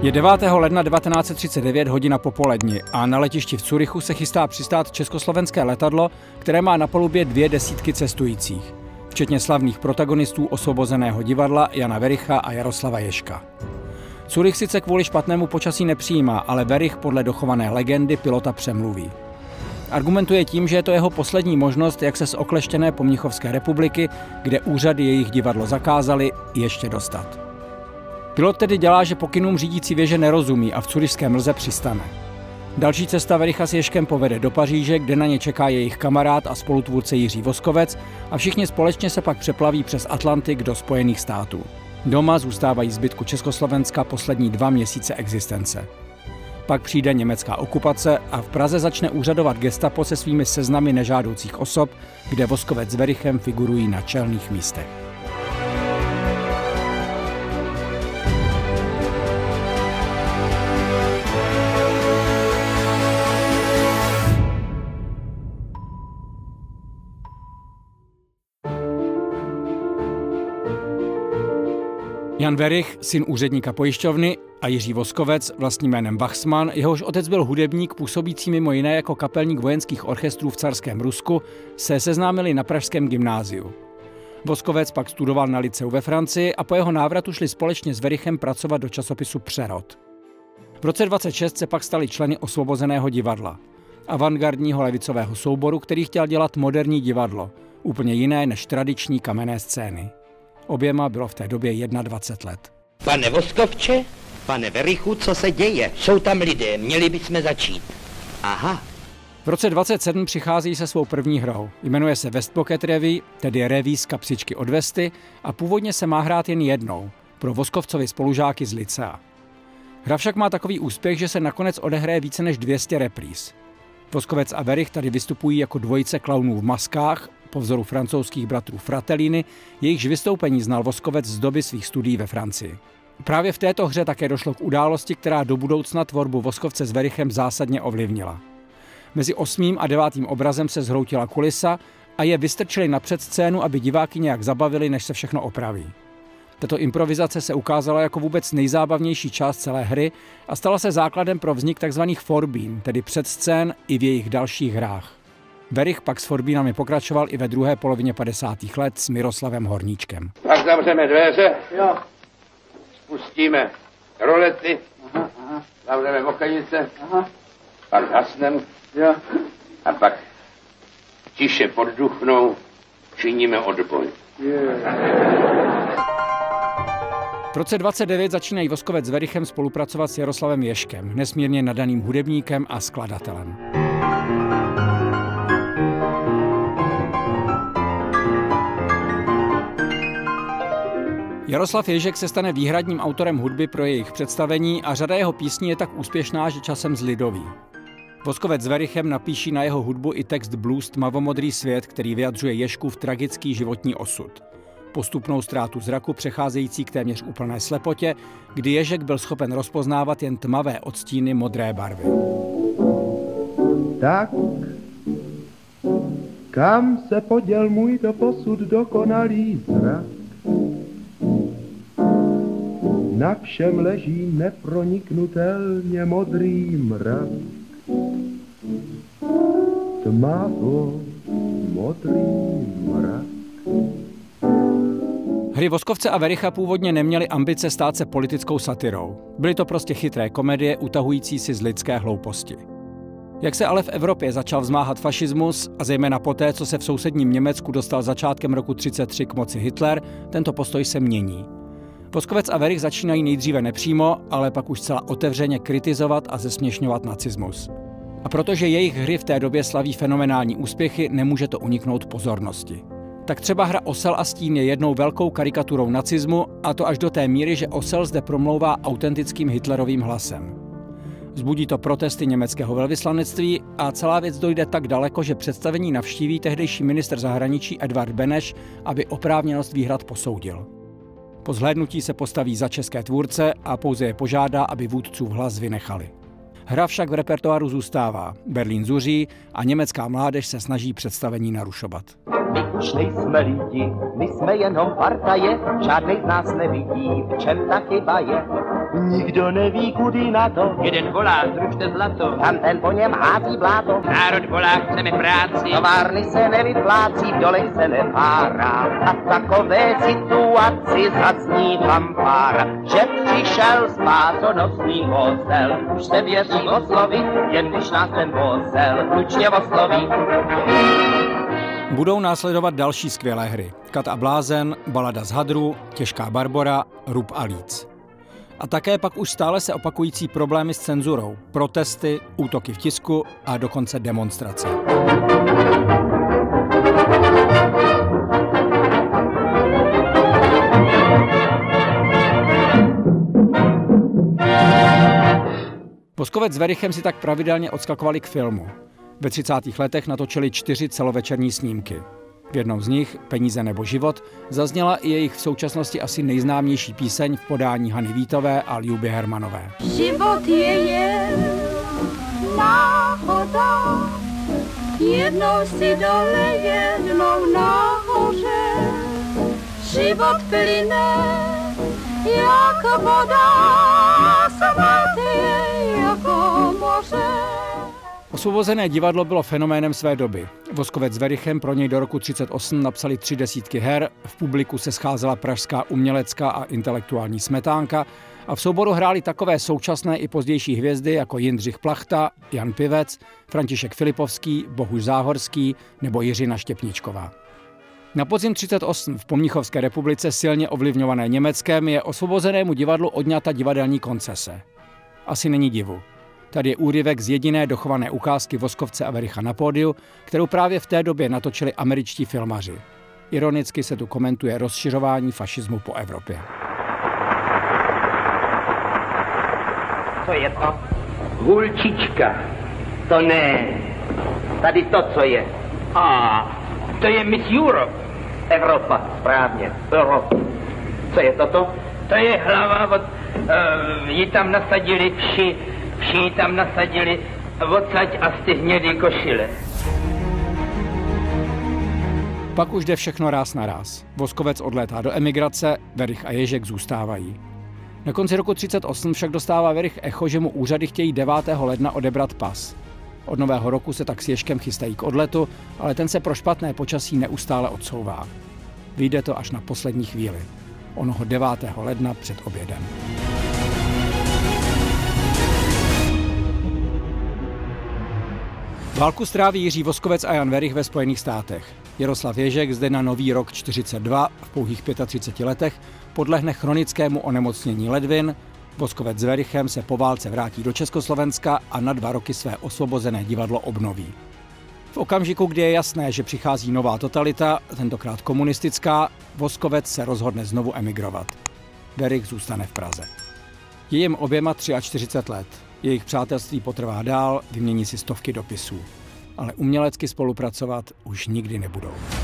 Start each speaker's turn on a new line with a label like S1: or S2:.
S1: Je 9. ledna 1939 hodina popolední a na letišti v Curychu se chystá přistát československé letadlo, které má na palubě 200 cestujících, včetně slavných protagonistů Osvobozeného divadla Jana Wericha a Jaroslava Ježka. Curych sice kvůli špatnému počasí nepřijímá, ale Werich podle dochované legendy pilota přemluví. Argumentuje tím, že je to jeho poslední možnost, jak se z okleštěné Pomnichovské republiky, kde úřady jejich divadlo zakázaly, ještě dostat. Pilot tedy dělá, že pokynům řídící věže nerozumí a v curyšské mlze přistane. Další cesta Wericha s Ježkem povede do Paříže, kde na ně čeká jejich kamarád a spolutvůrce Jiří Voskovec a všichni společně se pak přeplaví přes Atlantik do Spojených států. Doma zůstávají zbytku Československa poslední 2 měsíce existence. Pak přijde německá okupace a v Praze začne úřadovat gestapo se svými seznamy nežádoucích osob, kde Voskovec s Werichem figurují na čelných místech. Jan Werich, syn úředníka pojišťovny, a Jiří Voskovec, vlastním jménem Wachsmann, jehož otec byl hudebník působící mimo jiné jako kapelník vojenských orchestrů v carském Rusku, se seznámili na pražském gymnáziu. Voskovec pak studoval na lyceu ve Francii a po jeho návratu šli společně s Werichem pracovat do časopisu Přerod. V roce 1926 se pak stali členy Osvobozeného divadla, avantgardního levicového souboru, který chtěl dělat moderní divadlo, úplně jiné než tradiční kamenné scény. Oběma bylo v té době 21 let.
S2: Pane Voskovče, pane Werichu, co se děje? Jsou tam lidé, měli bychom začít. Aha.
S1: V roce 1927 přichází se svou první hrou. Jmenuje se West Pocket Revue, tedy reví z kapsičky od vesty, a původně se má hrát jen jednou, pro Voskovcovi spolužáky z lycea. Hra však má takový úspěch, že se nakonec odehraje více než 200 repríz. Voskovec a Werich tady vystupují jako dvojice klaunů v maskách, po vzoru francouzských bratrů Fratellini, jejichž vystoupení znal Voskovec z doby svých studií ve Francii. Právě v této hře také došlo k události, která do budoucna tvorbu Voskovce s Werichem zásadně ovlivnila. Mezi 8. a 9. obrazem se zhroutila kulisa a je vystrčili na předscénu, aby diváky nějak zabavili, než se všechno opraví. Tato improvizace se ukázala jako vůbec nejzábavnější část celé hry a stala se základem pro vznik tzv. Forbín, tedy předscén i v jejich dalších hrách. Werich pak s Forbínami pokračoval i ve druhé polovině 50. let s Miroslavem Horníčkem.
S3: Pak zavřeme dveře, jo. Spustíme rolety, zavřeme okenice, pak hasnem, jo. A pak tiše pod duchnou činíme odboj.
S1: V roce 1929 začínají Voskovec s Werichem spolupracovat s Jaroslavem Ježkem, nesmírně nadaným hudebníkem a skladatelem. Jaroslav Ježek se stane výhradním autorem hudby pro jejich představení a řada jeho písní je tak úspěšná, že časem zlidoví. Voskovec s Werichem napíší na jeho hudbu i text blues Tmavomodrý svět, který vyjadřuje Ježkův tragický životní osud. Postupnou ztrátu zraku přecházející k téměř úplné slepotě, kdy Ježek byl schopen rozpoznávat jen tmavé odstíny modré barvy.
S4: Tak, kam se poděl můj doposud dokonalý zrak? Na všem leží neproniknutelně modrý mrak. Tmavo modrý mrak.
S1: Hry Voskovce a Wericha původně neměly ambice stát se politickou satirou. Byly to prostě chytré komedie utahující si z lidské hlouposti. Jak se ale v Evropě začal vzmáhat fašismus a zejména poté, co se v sousedním Německu dostal začátkem roku 1933 k moci Hitler, tento postoj se mění. Voskovec a Werich začínají nejdříve nepřímo, ale pak už zcela otevřeně kritizovat a zesměšňovat nacismus. A protože jejich hry v té době slaví fenomenální úspěchy, nemůže to uniknout pozornosti. Tak třeba hra Osel a stín je jednou velkou karikaturou nacismu, a to až do té míry, že Osel zde promlouvá autentickým hitlerovým hlasem. Vzbudí to protesty německého velvyslanectví a celá věc dojde tak daleko, že představení navštíví tehdejší ministr zahraničí Edvard Beneš, aby oprávněnost výhrad posoudil. Po zhlédnutí se postaví za české tvůrce a pouze je požádá, aby vůdcův hlas vynechali. Hra však v repertoáru zůstává. Berlín zuří a německá mládež se snaží představení narušovat.
S5: My už nejsme lidi, my jsme jenom partaje, žádnej z nás nevidí, v čem ta chyba je. Nikdo neví, kudy na to.
S2: Jeden volá, zrušte zlato.
S5: Tam ten po něm hází bláto.
S2: Národ volá, chceme práci.
S5: Továrny se nevyplácí, v dolech se nepárá. A v takové situaci zazní fanfára, že přišel spásonosný vozel. Už se věří oslovit, jen když nás ten vozel hlučně osloví.
S1: Budou následovat další skvělé hry. Kat a blázen, Balada z hadru, Těžká Barbora, Rub a líc. A také pak už stále se opakující problémy s cenzurou, protesty, útoky v tisku a dokonce demonstrace. Voskovec s Werichem si tak pravidelně odskakovali k filmu. Ve 30. letech natočili 4 celovečerní snímky. V jednom z nich, Peníze nebo život, zazněla i jejich v současnosti asi nejznámější píseň v podání Hany Vítové a Ljuby Hermanové.
S6: Život je jen náhoda, jednou si dole, jednou nahoře. Život plyne jak voda, svatý jako moře.
S1: Osvobozené divadlo bylo fenoménem své doby. Voskovec s Werichem pro něj do roku 1938 napsali 3 desítky her, v publiku se scházela pražská umělecká a intelektuální smetánka a v souboru hráli takové současné i pozdější hvězdy jako Jindřich Plachta, Jan Pivec, František Filipovský, Bohuš Záhorský nebo Jiřina Štěpníčková. Na podzim 1938 v Pomnichovské republice silně ovlivňované Německem je osvobozenému divadlu odňata divadelní koncese. Asi není divu. Tady je úryvek z jediné dochované ukázky Voskovce a Wericha na pódiu, kterou právě v té době natočili američtí filmaři. Ironicky se tu komentuje rozšiřování fašismu po Evropě.
S2: Co je to? Hulčička. To ne. Tady to, co je. To je Miss Europe. Evropa, správně. Evropa. Co je toto? To je hlava, ji tam nasadili vši tam nasadili odsaď a z ty hnědý košile.
S1: Pak už jde všechno ráz na ráz. Voskovec odlétá do emigrace, Werich a Ježek zůstávají. Na konci roku 1938 však dostává Werich echo, že mu úřady chtějí 9. ledna odebrat pas. Od nového roku se tak s Ježkem chystají k odletu, ale ten se pro špatné počasí neustále odsouvá. Vyjde to až na poslední chvíli. Onoho 9. ledna před obědem. Válku stráví Jiří Voskovec a Jan Werich ve Spojených státech. Jaroslav Ježek zde na nový rok 1942 v pouhých 35 letech podlehne chronickému onemocnění ledvin, Voskovec s Werichem se po válce vrátí do Československa a na 2 roky své osvobozené divadlo obnoví. V okamžiku, kdy je jasné, že přichází nová totalita, tentokrát komunistická, Voskovec se rozhodne znovu emigrovat. Werich zůstane v Praze. Je jim oběma 43 let. Jejich přátelství potrvá dál, vymění si stovky dopisů. Ale umělecky spolupracovat už nikdy nebudou.